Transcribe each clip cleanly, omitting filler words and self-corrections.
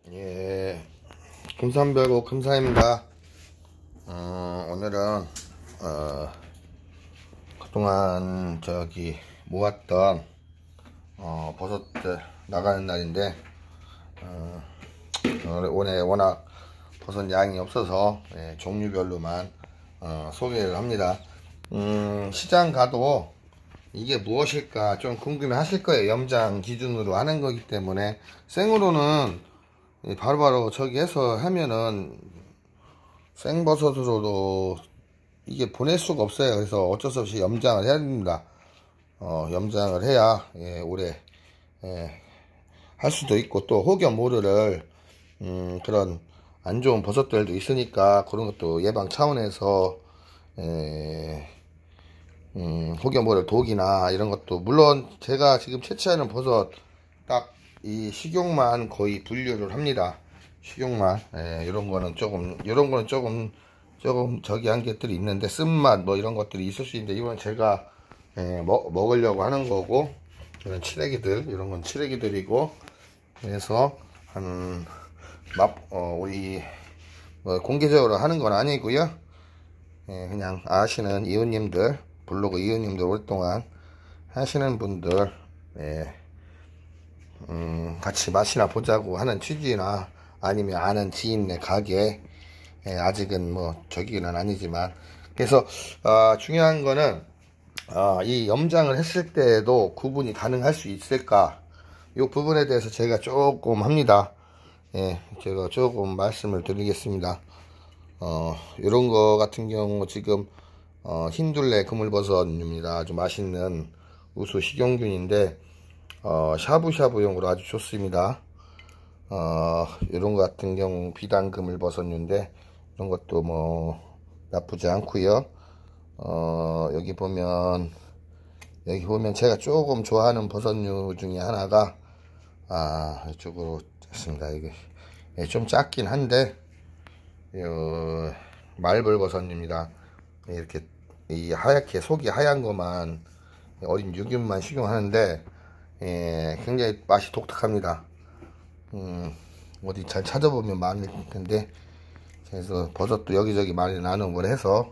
예, 금산별고 금사입니다. 오늘은 그동안 모았던 버섯들 나가는 날인데, 오늘 워낙 버섯 양이 없어서 종류별로만 소개를 합니다. 시장 가도 이게 무엇일까 좀 궁금해 하실 거예요. 염장 기준으로 하는 거기 때문에. 생으로는 바로바로 저기 해서 하면은 생버섯으로도 이게 보낼 수가 없어요. 그래서 어쩔 수 없이 염장을 해야 됩니다. 염장을 해야 오래 할 수도 있고, 또 혹여 모르를 그런 안 좋은 버섯들도 있으니까 그런 것도 예방 차원에서 혹여 모를 독이나 이런 것도, 물론 제가 지금 채취하는 버섯 딱 이 식용만 거의 분류를 합니다. 식용만. 이런 거는 조금 저기 한 것들이 있는데, 쓴맛 뭐 이런 것들이 있을 수 있는데, 이건 제가 먹으려고 하는 거고, 이런 이런 건 칠레기들이고, 그래서 우리 공개적으로 하는 건 아니고요. 그냥 아시는 이웃님들, 블로그 이웃님들, 오랫동안 하시는 분들 같이 맛이나 보자고 하는 취지나, 아니면 아는 지인네 가게, 아직은 뭐 저기는 아니지만. 그래서 중요한 거는 이 염장을 했을 때에도 구분이 가능할 수 있을까, 이 부분에 대해서 제가 조금 합니다. 제가 조금 말씀을 드리겠습니다. 이런 거 같은 경우 지금 흰둘레 그물버섯입니다. 아주 맛있는 우수 식용균인데 샤브샤브용으로 아주 좋습니다. 이런 거 같은 경우 비단 그물버섯류인데, 이런 것도 뭐 나쁘지 않고요. 여기 보면 제가 조금 좋아하는 버섯류 중에 하나가 이쪽으로 됐습니다. 이게 좀 작긴 한데 말벌버섯입니다. 이렇게 이 하얗게 속이 하얀 것만, 어린 유균만 식용하는데 굉장히 맛이 독특합니다. 어디 잘 찾아보면 많을 텐데, 그래서 버섯도 여기저기 많이 나눔을 해서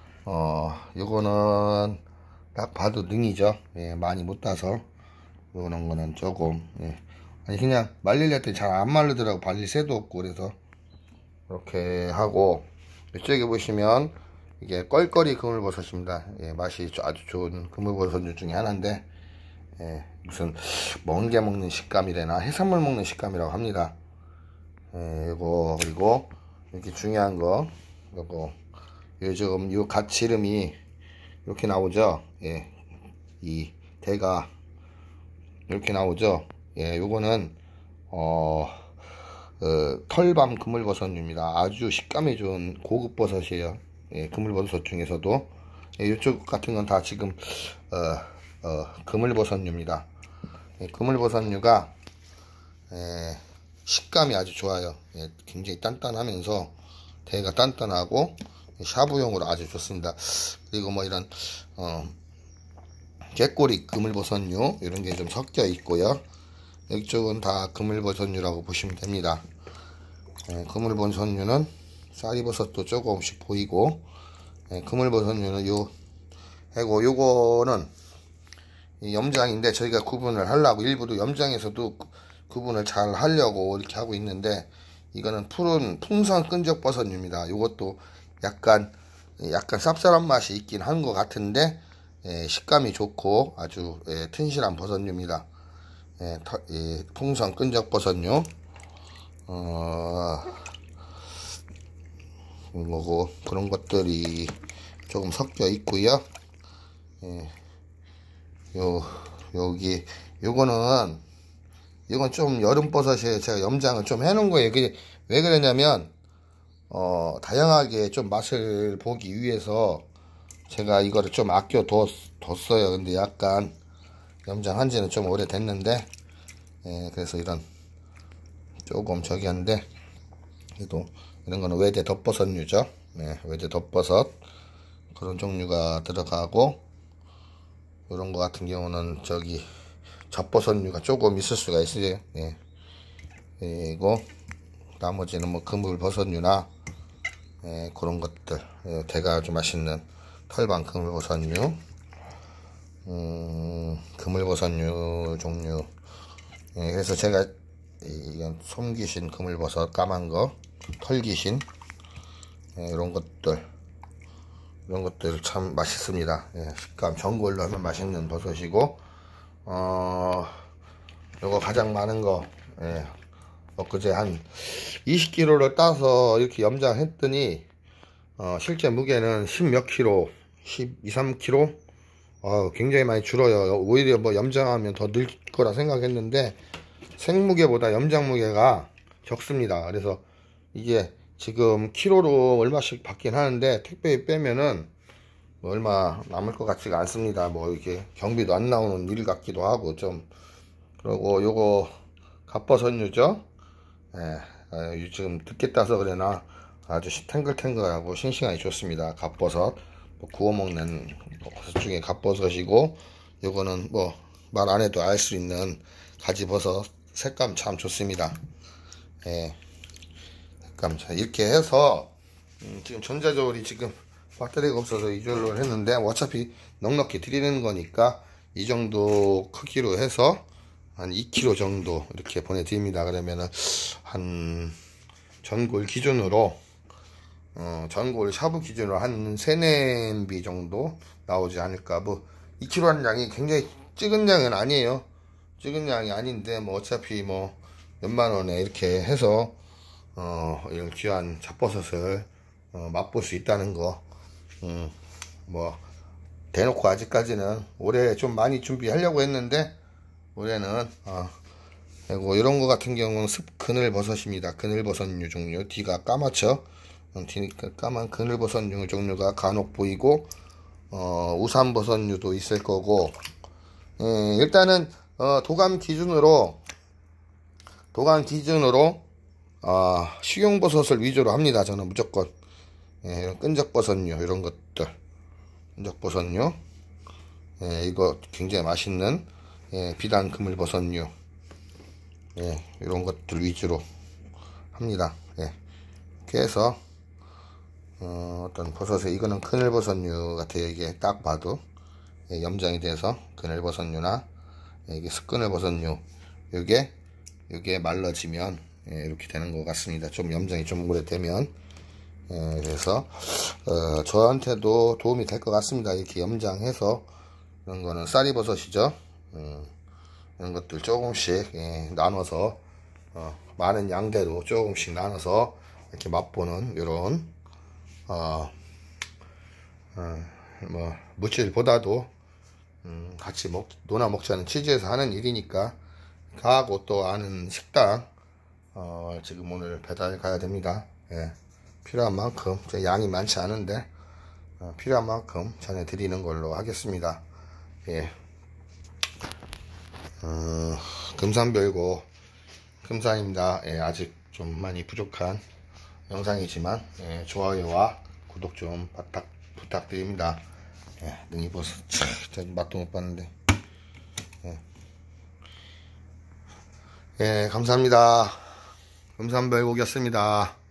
요거는 딱 봐도 능이죠. 많이 못 따서 요런 거는 조금 아니 그냥 말리려 했더니 잘 안 마르더라고. 말릴 새도 없고. 그래서 이렇게 하고, 이쪽에 보시면 이게 껄껄이 그물버섯입니다. 맛이 아주 좋은 그물버섯 중에 하나인데, 무슨 멍게 먹는 식감이래나 해산물 먹는 식감이라고 합니다. 이거, 그리고 이렇게 중요한 거, 요거 요즘 요 갓지름이 이렇게 나오죠. 이 대가 이렇게 나오죠. 요거는 털밤 그물버섯입니다. 아주 식감이 좋은 고급 버섯이에요. 그물버섯 중에서도. 이쪽 같은 건 다 지금 그물버섯류입니다. 그물버섯류가 식감이 아주 좋아요. 굉장히 단단하면서 대가 단단하고 샤브용으로 아주 좋습니다. 그리고 뭐 이런 개꼬리 그물버섯류 이런 게 좀 섞여 있고요. 이쪽은 다 그물버섯류라고 보시면 됩니다. 그물버섯류는 쌀이버섯도 조금씩 보이고, 그물버섯류는 요거는 염장인데, 저희가 구분을 하려고 일부러 염장에서도 구분을 잘 하려고 이렇게 하고 있는데, 이거는 푸른 풍선 끈적버섯류입니다. 요것도 약간 쌉쌀한 맛이 있긴 한 것 같은데, 식감이 좋고 아주 튼실한 버섯류입니다. 풍선 끈적버섯류 뭐고 그런 것들이 조금 섞여 있고요. 이건 좀 여름버섯이에요. 제가 염장을 좀 해놓은 거예요. 그게 왜 그러냐면 다양하게 좀 맛을 보기 위해서 제가 이거를 좀 아껴 뒀어요. 근데 약간 염장한 지는 좀 오래됐는데, 그래서 이런 조금 저기 한데, 그래도 이런 거는 외대 덧버섯류죠. 외대 덧버섯 그런 종류가 들어가고, 이런 거 같은 경우는 저기 젖버섯류가 조금 있을 수가 있어요. 그리고 나머지는 뭐 그물버섯류나 그런 것들, 대가 아주 맛있는 털방 그물버섯류, 그물버섯류 종류. 그래서 제가 이건 솜귀신 그물버섯 까만 거, 털귀신, 이런 것들 참 맛있습니다. 식감 전골로 하면 맛있는 버섯이고, 요거 가장 많은 거, 엊그제 한 20kg를 따서 이렇게 염장했더니, 실제 무게는 10몇 킬로, 12, 3kg? 굉장히 많이 줄어요. 오히려 뭐 염장하면 더 늘 거라 생각했는데, 생무게보다 염장 무게가 적습니다. 그래서 이게 지금 키로로 얼마씩 받긴 하는데, 택배에 빼면은 뭐 얼마 남을 것 같지가 않습니다. 뭐 이렇게 경비도 안 나오는 일 같기도 하고 좀. 그리고 요거 갑버섯류죠. 지금 늦게 따서 그래나 아주 탱글탱글하고 싱싱하게 좋습니다. 갑버섯, 뭐 구워 먹는 버섯 중에 갑버섯이고, 요거는 뭐 말 안 해도 알 수 있는 가지버섯. 색감 참 좋습니다. 색감 참 이렇게 해서 지금 전자저울이 지금 배터리가 없어서 이걸로 했는데, 어차피 넉넉히 드리는 거니까 이 정도 크기로 해서 한 2kg 정도 이렇게 보내드립니다. 그러면은 한 전골 기준으로 전골 샤브 기준으로 한 3-4비 정도 나오지 않을까. 뭐 2kg 하는 양이 굉장히 적은 양은 아니에요. 적은 양이 아닌데 뭐 어차피 뭐 몇만 원에 이렇게 해서 이런 귀한 잡버섯을 맛볼 수 있다는 거. 뭐 대놓고 아직까지는 올해 좀 많이 준비하려고 했는데, 올해는 그리고 이런 거 같은 경우는 그늘버섯입니다. 그늘버섯류 종류. 뒤가 까맣죠. 뒤니까 까만 그늘버섯류 종류가 간혹 보이고, 우산버섯류도 있을 거고. 일단은 도감 기준으로 식용버섯을 위주로 합니다. 저는 무조건. 이런 끈적버섯류 이런 것들, 끈적버섯류, 이거 굉장히 맛있는 비단 그물버섯류, 이런 것들 위주로 합니다. 이렇게 해서 어떤 버섯에, 이거는 그늘버섯류 같아요. 이게 딱 봐도 염장이 돼서 그늘버섯류나 이게 습그늘버섯류, 요게 말라지면 이렇게 되는 것 같습니다. 좀 염장이 좀 오래되면. 그래서 저한테도 도움이 될 것 같습니다. 이렇게 염장해서. 이런 거는 쌀이버섯이죠. 이런 것들 조금씩 나눠서 많은 양대로 조금씩 나눠서 이렇게 맛보는 이런 뭐 무칠보다도 같이 논아 먹자는 취지에서 하는 일이니까 가고 또 아는 식당 지금 오늘 배달 가야 됩니다. 필요한 만큼, 양이 많지 않은데 필요한 만큼 전해드리는 걸로 하겠습니다. 금산별고 금산입니다. 아직 좀 많이 부족한 영상이지만 좋아요와 구독 좀 부탁드립니다. 능이버섯 맛도 못 봤는데. 감사합니다. 금산별고기였습니다.